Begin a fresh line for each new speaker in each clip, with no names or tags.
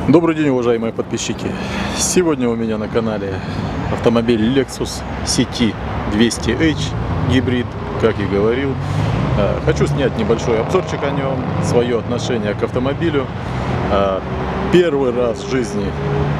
Добрый день, уважаемые подписчики! Сегодня у меня на канале автомобиль Lexus CT 200H гибрид, как и говорил. Хочу снять небольшой обзорчик о нем, свое отношение к автомобилю. Первый раз в жизни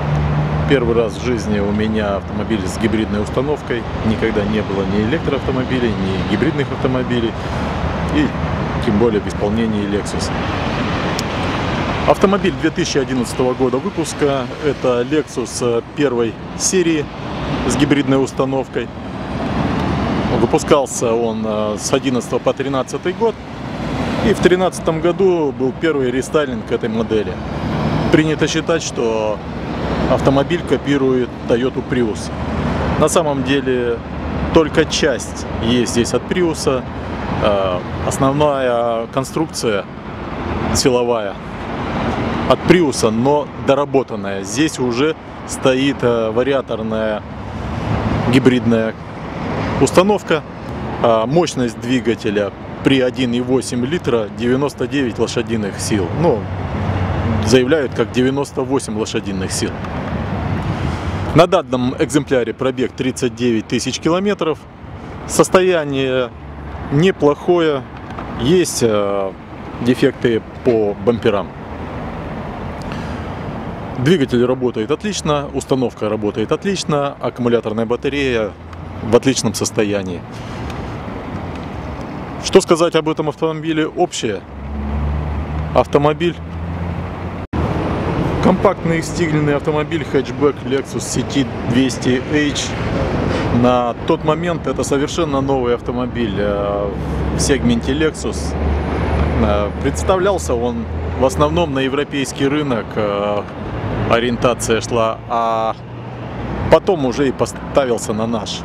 у меня автомобиль с гибридной установкой. Никогда не было ни электроавтомобилей, ни гибридных автомобилей, и тем более в исполнении Lexus. Автомобиль 2011 года выпуска. Это Lexus первой серии с гибридной установкой. Выпускался он с 11 по 13 год. И в 2013 году был первый рестайлинг этой модели. Принято считать, что автомобиль копирует Toyota Prius. На самом деле только часть есть здесь от Prius. Основная конструкция силовая от Prius, но доработанная. Здесь уже стоит вариаторная гибридная установка. Мощность двигателя при 1,8 литра 99 лошадиных сил. Ну, заявляют как 98 лошадиных сил. На данном экземпляре пробег 39 тысяч километров. Состояние неплохое. Есть дефекты по бамперам. Двигатель работает отлично, установка работает отлично, аккумуляторная батарея в отличном состоянии. Что сказать об этом автомобиле общее? Автомобиль компактный стильный автомобиль хэтчбэк Lexus CT 200H. На тот момент это совершенно новый автомобиль в сегменте Lexus. Представлялся он в основном на европейский рынок. Ориентация шла, а потом уже и поставился на наш.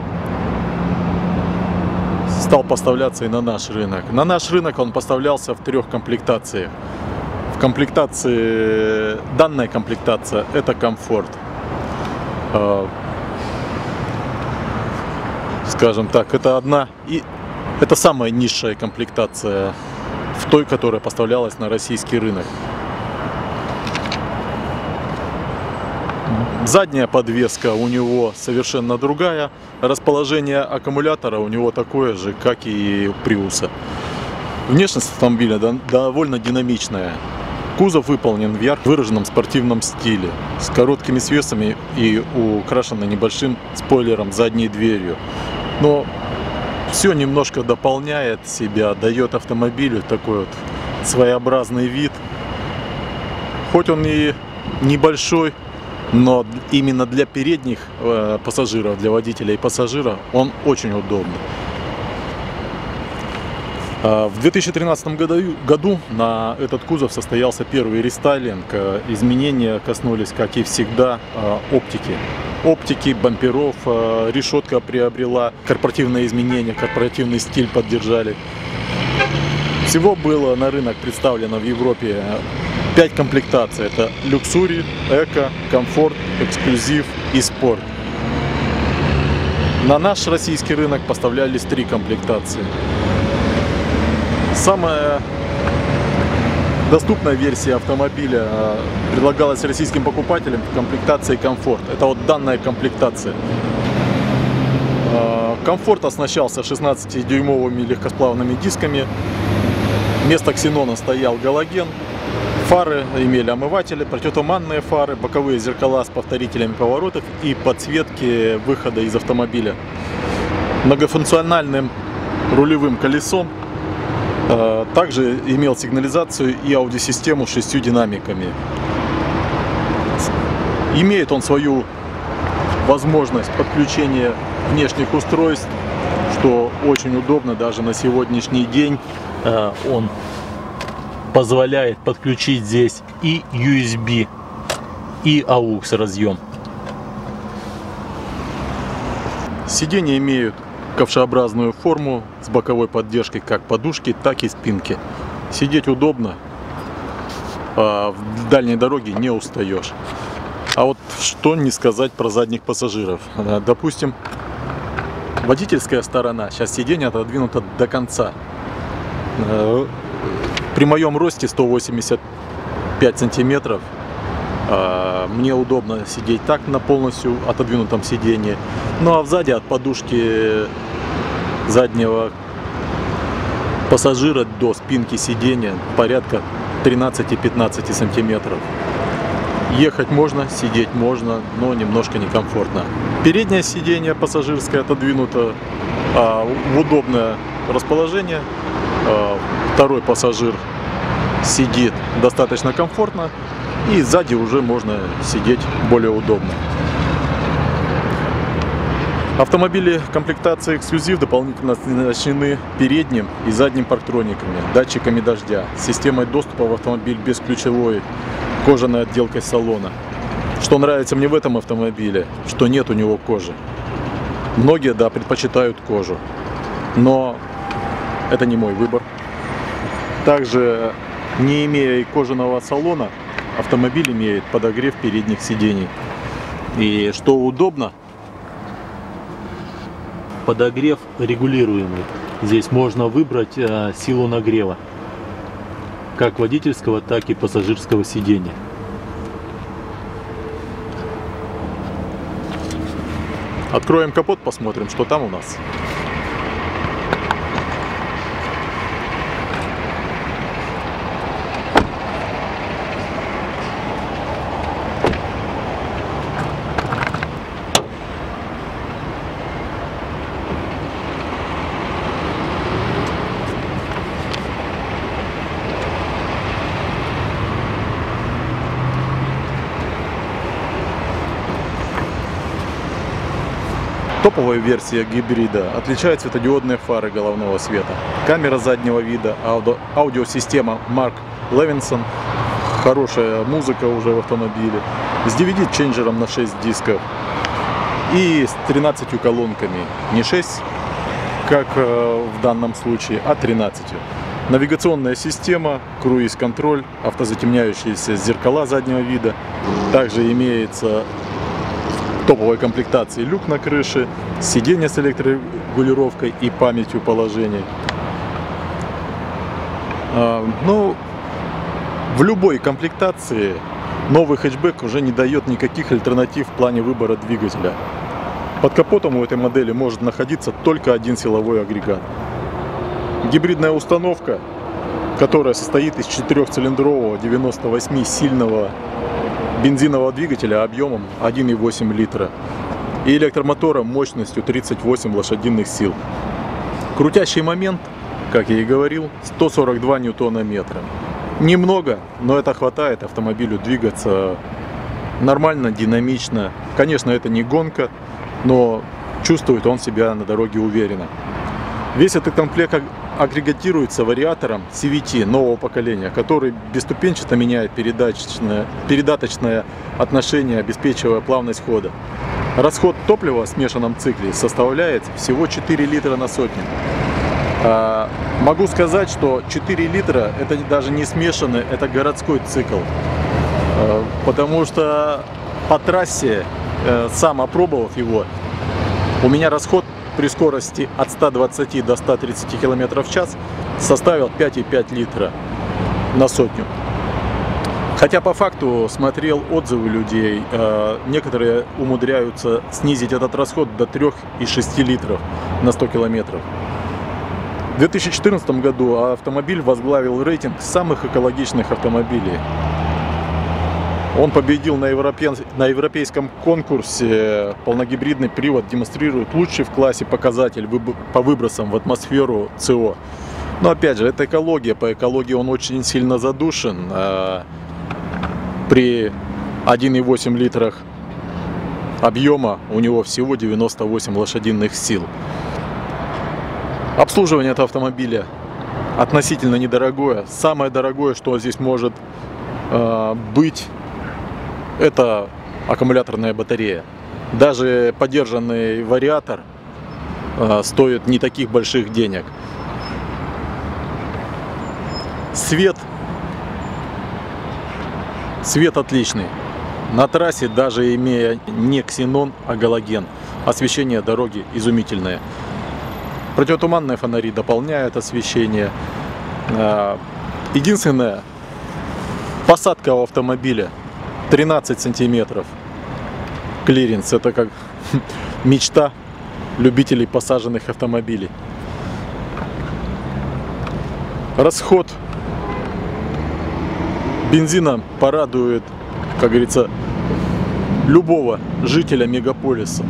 Стал поставляться и на наш рынок. На наш рынок он поставлялся в 3 комплектациях. В комплектации, данная комплектация — это комфорт. Скажем так, это самая низшая комплектация в той, которая поставлялась на российский рынок. Задняя подвеска у него совершенно другая. Расположение аккумулятора у него такое же, как и у Prius. Внешность автомобиля довольно динамичная. Кузов выполнен в ярко выраженном спортивном стиле, с короткими свесами и украшен небольшим спойлером задней дверью. Но все немножко дополняет себя, дает автомобилю такой вот своеобразный вид. Хоть он и небольшой, но именно для передних пассажиров, для водителя и пассажира он очень удобный. В 2013 году на этот кузов состоялся первый рестайлинг. Изменения коснулись, как и всегда, оптики, бамперов. Решетка приобрела корпоративные изменения, корпоративный стиль поддержали. Всего было на рынок представлено в Европе 5 комплектаций. Это люксури, эко, комфорт, эксклюзив и спорт. На наш российский рынок поставлялись 3 комплектации. Самая доступная версия автомобиля предлагалась российским покупателям в комплектации комфорт. Это вот данная комплектация. Комфорт оснащался 16-дюймовыми легкосплавными дисками. Вместо ксенона стоял галоген. Фары имели омыватели, противотуманные фары, боковые зеркала с повторителями поворотов и подсветки выхода из автомобиля. Многофункциональным рулевым колесом. Также имел сигнализацию и аудиосистему с 6 динамиками. Имеет он свою возможность подключения внешних устройств, что очень удобно даже на сегодняшний день. Он позволяет подключить здесь и USB, и AUX разъем. Сиденья имеют ковшеобразную форму с боковой поддержкой как подушки, так и спинки. Сидеть удобно, в дальней дороге не устаешь. А вот что не сказать про задних пассажиров. Допустим, водительская сторона, сейчас сиденье отодвинуто до конца. При моем росте 185 сантиметров Мне удобно сидеть так на полностью отодвинутом сидении. Ну а сзади от подушки заднего пассажира до спинки сидения порядка 13-15 сантиметров. Ехать можно, сидеть можно, но немножко некомфортно. Переднее сиденье пассажирское отодвинуто в удобное расположение. Второй пассажир сидит достаточно комфортно, и сзади уже можно сидеть более удобно. Автомобили комплектации эксклюзив дополнительно оснащены передним и задним парктрониками, датчиками дождя, системой доступа в автомобиль без ключевой кожаной отделкой салона. Что нравится мне в этом автомобиле, что нет у него кожи. Многие, да, предпочитают кожу, но это не мой выбор. Также, не имея и кожаного салона, автомобиль имеет подогрев передних сидений. И что удобно, подогрев регулируемый. Здесь можно выбрать силу нагрева, как водительского, так и пассажирского сидения. Откроем капот, посмотрим, что там у нас. Топовая версия гибрида отличает светодиодные фары головного света, камера заднего вида, аудиосистема Mark Levinson, хорошая музыка уже в автомобиле, с DVD-ченджером на 6 дисков и с 13 колонками, не 6, как в данном случае, а 13. Навигационная система, круиз-контроль, автозатемняющиеся зеркала заднего вида, также имеется топовой комплектации люк на крыше, сиденье с электрорегулировкой и памятью положений. Ну, в любой комплектации новый хэтчбэк уже не дает никаких альтернатив в плане выбора двигателя. Под капотом у этой модели может находиться только один силовой агрегат. Гибридная установка, которая состоит из 4-цилиндрового 98-сильного бензинового двигателя объемом 1,8 литра и электромотора мощностью 38 лошадиных сил. Крутящий момент, как я и говорил, 142 ньютона-метра. Немного, но это хватает автомобилю двигаться нормально, динамично. Конечно, это не гонка, но чувствует он себя на дороге уверенно. Весь этот комплект агрегатируется вариатором CVT нового поколения, который бесступенчато меняет передаточное отношение, обеспечивая плавность хода. Расход топлива в смешанном цикле составляет всего 4 литра на сотню. Могу сказать, что 4 литра это даже не смешанный, это городской цикл. Потому что по трассе, сам опробовав его, у меня расход при скорости от 120 до 130 км в час составил 5,5 литра на сотню. Хотя по факту смотрел отзывы людей, некоторые умудряются снизить этот расход до 3,6 литров на 100 километров. В 2014 году автомобиль возглавил рейтинг самых экологичных автомобилей. Он победил на европейском конкурсе. Полногибридный привод демонстрирует лучший в классе показатель по выбросам в атмосферу СО. Но опять же, это экология. По экологии он очень сильно задушен. При 1,8 литрах объема у него всего 98 лошадиных сил. Обслуживание этого автомобиля относительно недорогое. Самое дорогое, что здесь может быть, это аккумуляторная батарея. Даже подержанный вариатор стоит не таких больших денег. Свет отличный. На трассе, даже имея не ксенон, а галоген, освещение дороги изумительное. Противотуманные фонари дополняют освещение. Единственное, посадка у автомобиля 13 сантиметров клиренс. Это как мечта любителей посаженных автомобилей. Расход бензина порадует, как говорится, любого жителя мегаполиса.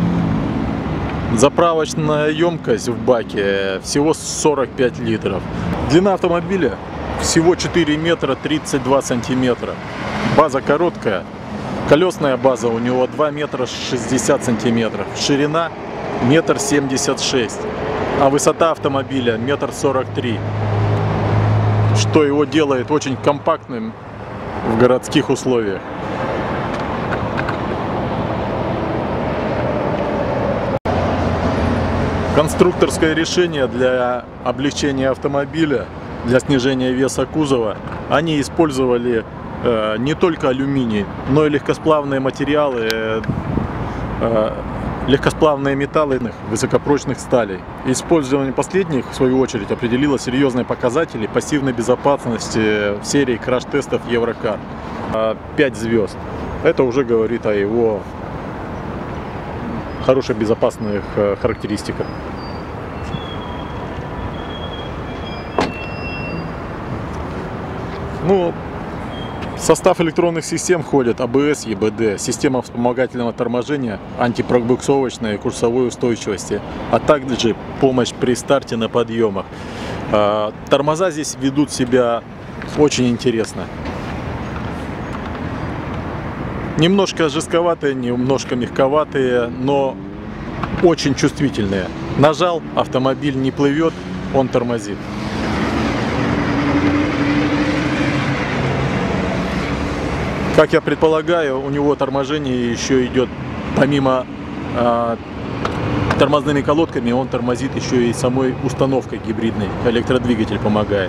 Заправочная емкость в баке всего 45 литров. Длина автомобиля всего 4 метра 32 сантиметра. База короткая. Колесная база у него 2 метра 60 сантиметров. Ширина метр 76. А высота автомобиля метр 43. Что его делает очень компактным в городских условиях. Конструкторское решение для облегчения автомобиля, для снижения веса кузова, они использовали не только алюминий, но и легкосплавные материалы, легкосплавные металлы высокопрочных сталей. Использование последних, в свою очередь, определило серьезные показатели пассивной безопасности в серии краш-тестов Еврокар. 5 звезд. Это уже говорит о его хороших безопасных характеристиках. Ну, в состав электронных систем входят АБС, ЕБД, система вспомогательного торможения, антипробуксовочной и курсовой устойчивости, а также помощь при старте на подъемах. Тормоза здесь ведут себя очень интересно. Немножко жестковатые, немножко мягковатые, но очень чувствительные. Нажал, автомобиль не плывет, он тормозит. Как я предполагаю, у него торможение еще идет, помимо тормозными колодками, он тормозит еще и самой установкой гибридной. Электродвигатель помогает.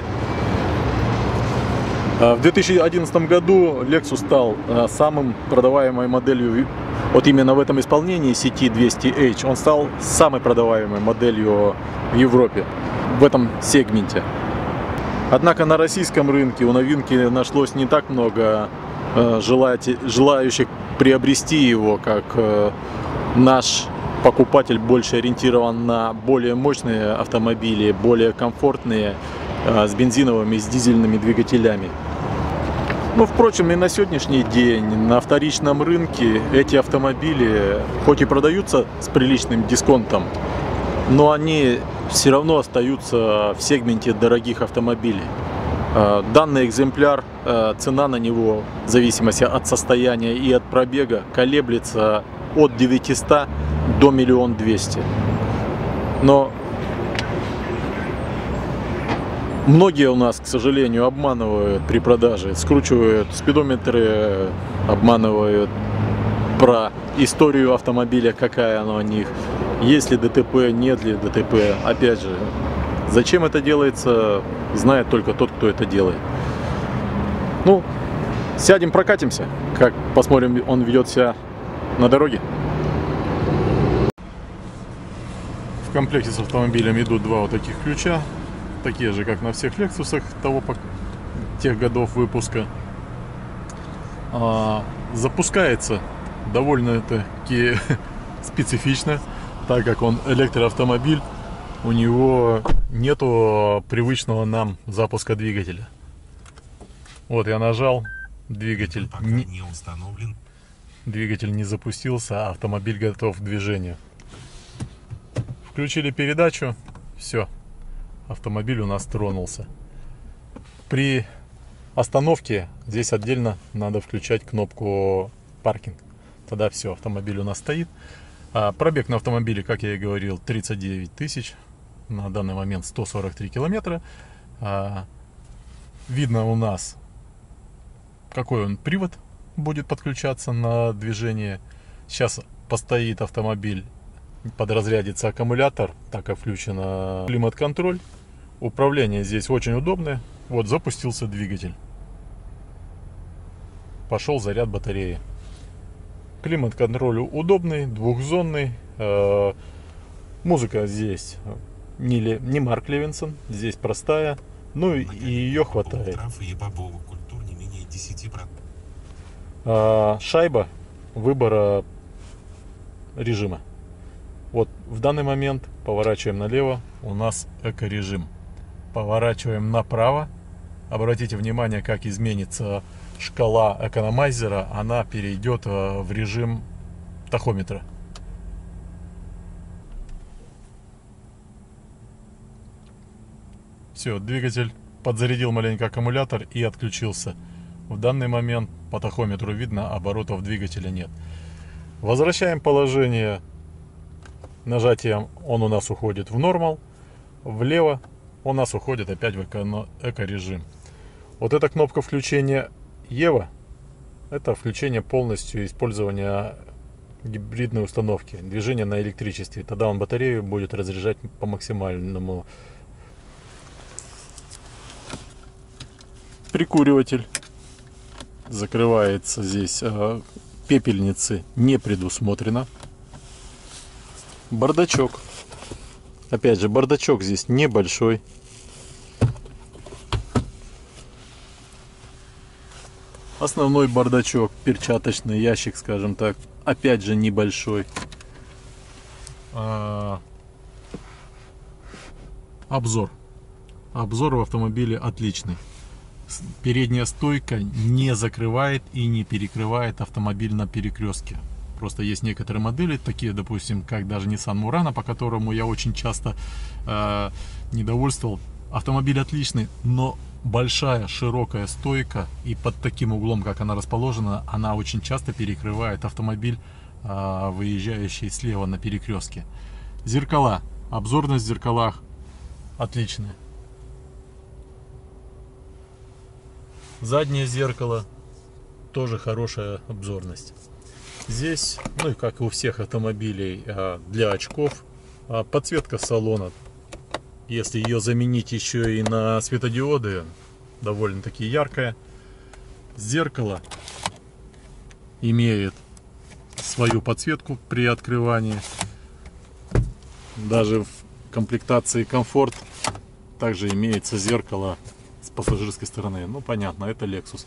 В 2011 году Lexus стал самым продаваемой моделью, вот именно в этом исполнении CT200H, он стал самой продаваемой моделью в Европе, в этом сегменте. Однако на российском рынке у новинки нашлось не так много желающих приобрести его, как наш покупатель больше ориентирован на более мощные автомобили, более комфортные, с бензиновыми и с дизельными двигателями. Ну, впрочем, и на сегодняшний день на вторичном рынке эти автомобили, хоть и продаются с приличным дисконтом, но они все равно остаются в сегменте дорогих автомобилей. Данный экземпляр, цена на него, в зависимости от состояния и от пробега, колеблется от 900 до 1 200 000. Но многие у нас, к сожалению, обманывают при продаже, скручивают спидометры, обманывают про историю автомобиля, какая она у них, есть ли ДТП, нет ли ДТП. Опять же, зачем это делается, знает только тот, кто это делает. Ну, сядем, прокатимся, как посмотрим, он ведет себя на дороге. В комплекте с автомобилем идут два вот таких ключа, такие же, как на всех Lexus'ах тех годов выпуска. Запускается довольно-таки специфично, так как он электроавтомобиль, у него нету привычного нам запуска двигателя. Вот я нажал, двигатель не установлен, двигатель не запустился, а автомобиль готов к движению. Включили передачу, все, автомобиль у нас тронулся. При остановке здесь отдельно надо включать кнопку паркинг, тогда все, автомобиль у нас стоит. Пробег на автомобиле, как я и говорил, 39 тысяч, на данный момент 143 километра. Видно у нас, какой он привод будет подключаться на движение. Сейчас постоит автомобиль, подразрядится аккумулятор, так как включен климат-контроль. Управление здесь очень удобное. Вот запустился двигатель, пошел заряд батареи. Климат-контроль удобный, двухзонный. Музыка здесь не Марк Левинсон, здесь простая, ну и ее хватает. шайба выбора режима. Вот в данный момент поворачиваем налево, у нас эко-режим. Поворачиваем направо. Обратите внимание, как изменится шкала экономайзера. Она перейдет в режим тахометра. Все, двигатель подзарядил маленько аккумулятор и отключился. В данный момент по тахометру видно, оборотов двигателя нет. Возвращаем положение. Нажатием он у нас уходит в нормал. Влево у нас уходит опять в эко-режим. Вот эта кнопка включения EVO. Это включение полностью использования гибридной установки. Движение на электричестве. Тогда он батарею будет разряжать по максимальному. Прикуриватель. Закрывается здесь. Пепельницы не предусмотрено. Бардачок. Опять же, бардачок здесь небольшой. Основной бардачок, перчаточный ящик, скажем так, опять же небольшой. Обзор. Обзор в автомобиле отличный. Передняя стойка не закрывает и не перекрывает автомобиль на перекрестке. Просто есть некоторые модели, такие, допустим, как даже Nissan Murano, по которому я очень часто недовольствовал. Автомобиль отличный, но большая широкая стойка, и под таким углом, как она расположена, она очень часто перекрывает автомобиль, выезжающий слева на перекрестке. Зеркала. Обзорность в зеркалах отличная. Заднее зеркало тоже хорошая обзорность. Здесь, ну и как и у всех автомобилей, для очков подсветка салона. Если ее заменить еще и на светодиоды, довольно-таки яркая. Зеркало имеет свою подсветку при открывании. Даже в комплектации комфорт также имеется зеркало с пассажирской стороны. Ну, понятно, это Lexus.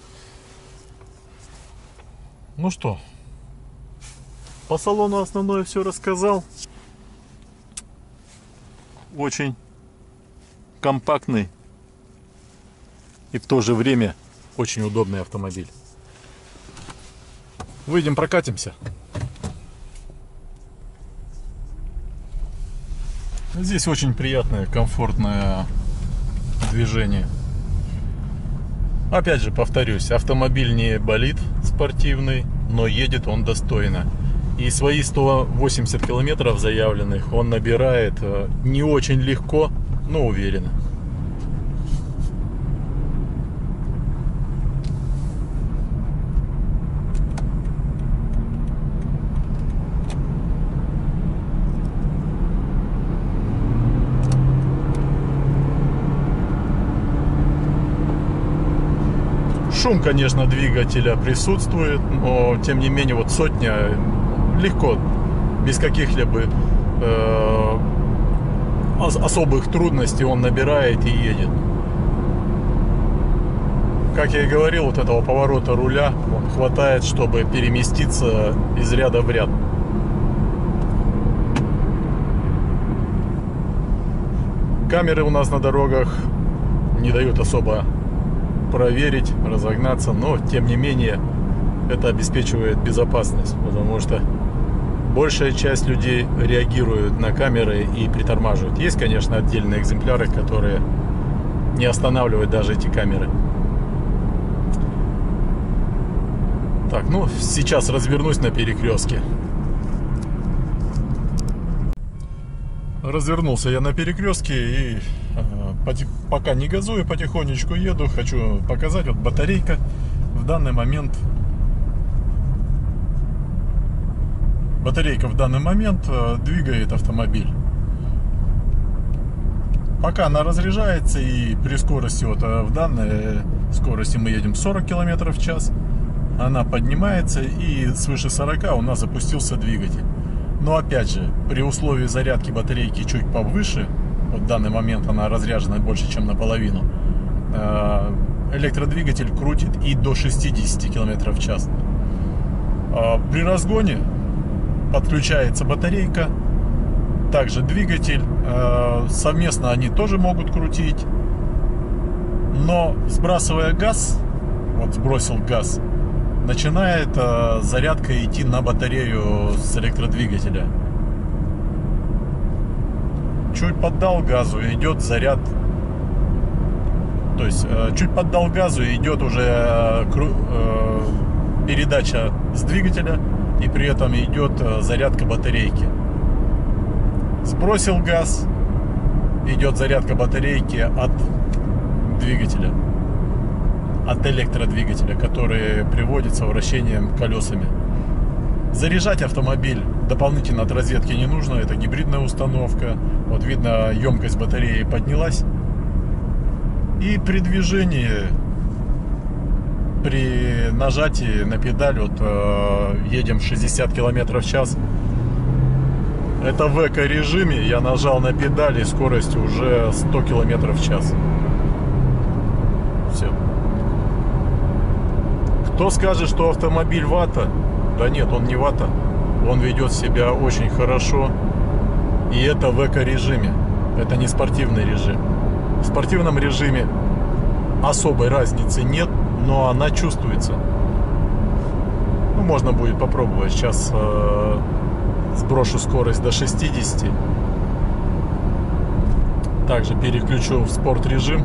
Ну что, по салону основное все рассказал. Очень компактный и в то же время очень удобный автомобиль. Выйдем, прокатимся. Здесь очень приятное, комфортное движение. Опять же, повторюсь, автомобиль не болид спортивный, но едет он достойно. И свои 180 километров заявленных он набирает не очень легко, но уверенно. Шум, конечно, двигателя присутствует, но тем не менее вот сотня легко, без каких-либо особых трудностей он набирает и едет. Как я и говорил, вот этого поворота руля хватает, чтобы переместиться из ряда в ряд. Камеры у нас на дорогах не дают особо проверить, разогнаться, но тем не менее это обеспечивает безопасность, потому что большая часть людей реагируют на камеры и притормаживают. Есть, конечно, отдельные экземпляры, которые не останавливают даже эти камеры. Так, ну сейчас развернусь на перекрестке. Развернулся я на перекрестке и пока не газую, потихонечку еду. Хочу показать, вот батарейка в данный момент. Батарейка в данный момент двигает автомобиль. Пока она разряжается, и при скорости, вот в данной скорости мы едем 40 км в час, она поднимается, и свыше 40 у нас запустился двигатель. Но опять же, при условии зарядки батарейки чуть повыше, вот в данный момент она разряжена больше, чем наполовину, электродвигатель крутит и до 60 км в час. При разгоне подключается батарейка, также двигатель. Совместно они тоже могут крутить. Но сбрасывая газ, вот сбросил газ, начинает зарядка идти на батарею с электродвигателя. Чуть поддал газу, идет заряд. То есть чуть поддал газу, идет уже передача с двигателя, и при этом идет зарядка батарейки. Сбросил газ, идет зарядка батарейки от двигателя, от электродвигателя, который приводится вращением колесами. Заряжать автомобиль дополнительно от розетки не нужно, это гибридная установка. Вот видно, емкость батареи поднялась. И при движении, при нажатии на педаль, вот едем 60 км в час. Это в эко-режиме, я нажал на педаль, и скорость уже 100 км в час. Все. Кто скажет, что автомобиль вата? Да нет, он не вата. Он ведет себя очень хорошо. И это в эко-режиме. Это не спортивный режим. В спортивном режиме особой разницы нет, но она чувствуется. Ну, можно будет попробовать. Сейчас сброшу скорость до 60. Также переключу в спорт режим.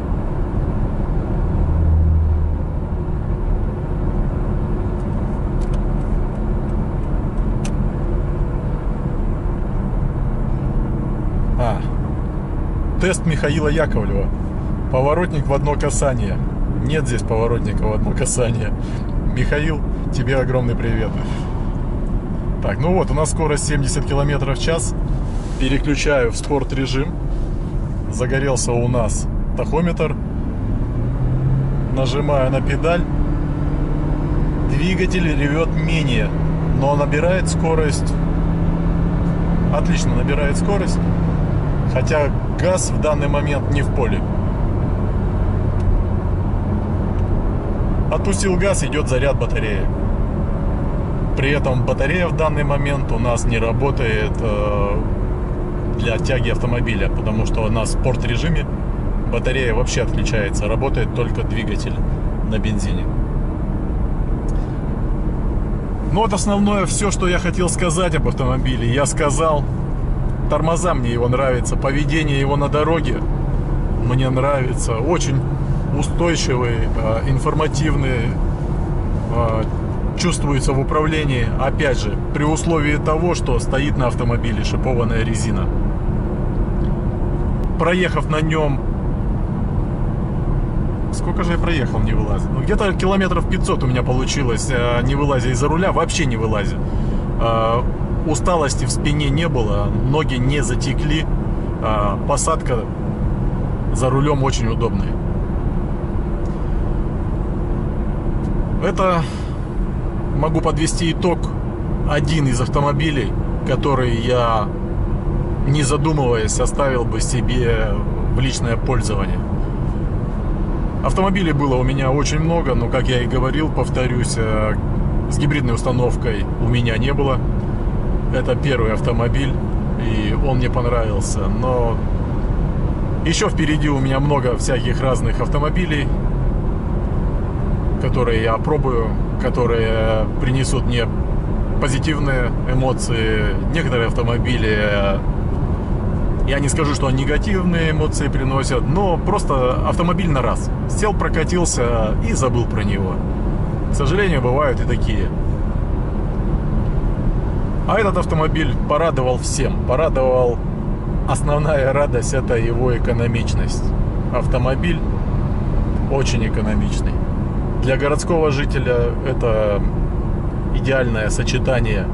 Тест Михаила Яковлева. Поворотник в одно касание. Нет здесь поворотника в одно касание. Михаил, тебе огромный привет. Так, ну вот, у нас скорость 70 км в час. Переключаю в спорт режим. Загорелся у нас тахометр. Нажимаю на педаль. Двигатель ревет менее, но набирает скорость. Отлично набирает скорость. Хотя газ в данный момент не в поле. Отпустил газ, идет заряд батареи. При этом батарея в данный момент у нас не работает для тяги автомобиля, потому что у нас в спорт-режиме батарея вообще отключается, работает только двигатель на бензине. Ну вот основное все, что я хотел сказать об автомобиле, я сказал. Тормоза мне его нравится, поведение его на дороге мне нравится. Очень устойчивый, информативный, чувствуется в управлении. Опять же, при условии того, что стоит на автомобиле шипованная резина. Проехав на нем... Сколько же я проехал, не вылазя? Ну, где-то километров 500 у меня получилось, не вылазя из-за руля, вообще не вылазя. Усталости в спине не было, ноги не затекли, посадка за рулем очень удобная. Это, могу подвести итог, один из автомобилей, который я, не задумываясь, оставил бы себе в личное пользование. Автомобилей было у меня очень много, но, как я и говорил, повторюсь, с гибридной установкой у меня не было. Это первый автомобиль, и он мне понравился. Но еще впереди у меня много всяких разных автомобилей, которые я опробую, которые принесут мне позитивные эмоции. Некоторые автомобили, я не скажу, что негативные эмоции приносят, но просто автомобиль на раз. Сел, прокатился и забыл про него. К сожалению, бывают и такие. А этот автомобиль порадовал всем. Порадовал. Основная радость — это его экономичность. Автомобиль очень экономичный. Для городского жителя это идеальное сочетание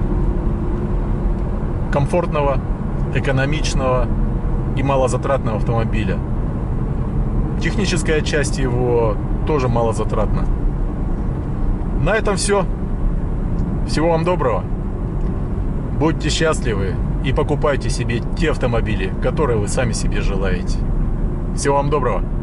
комфортного, экономичного и малозатратного автомобиля. Техническая часть его тоже малозатратна. На этом все. Всего вам доброго. Будьте счастливы и покупайте себе те автомобили, которые вы сами себе желаете. Всего вам доброго.